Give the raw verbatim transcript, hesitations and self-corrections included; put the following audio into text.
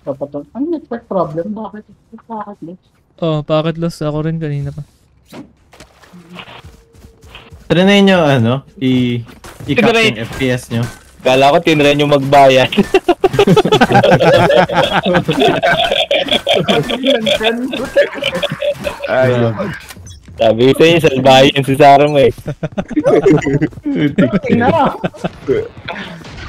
Kapatid, ang network problem, bakit? Bakit loss? Oh, packet loss ako rin kanina pa. Trinay nyo, ano, i- i-cap yung F P S nyo. Kala ko tinry nyo magbayad. Ay, Sabi ko sa'yo, salbahin si Sarah mo eh. Tingnan mo.